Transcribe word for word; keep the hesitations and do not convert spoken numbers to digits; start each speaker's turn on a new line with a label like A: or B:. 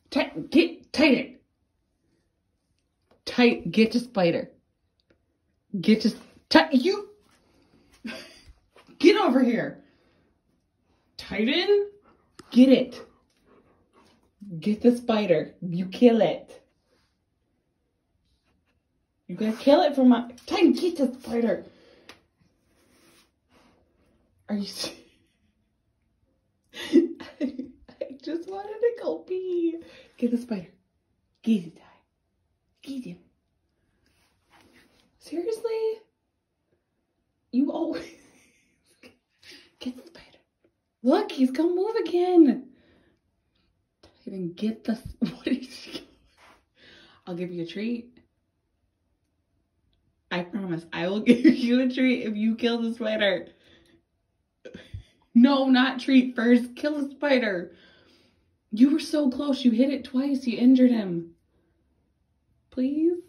A: Tight, get, tight it. Tight, get the spider. Get to, tight, you. Get over here. Tighten. Get it. Get the spider. You kill it. You gotta kill it from my, tighten, get the spider. Are you I just wanted to go pee. Get the spider. Get it, Ty. Get him. Seriously? You always get the spider. Look, he's gonna move again. Even get the what is he? I'll give you a treat. I promise I will give you a treat if you kill the spider. No, not treat first. Kill the spider. You were so close. You hit it twice. You injured him. Please?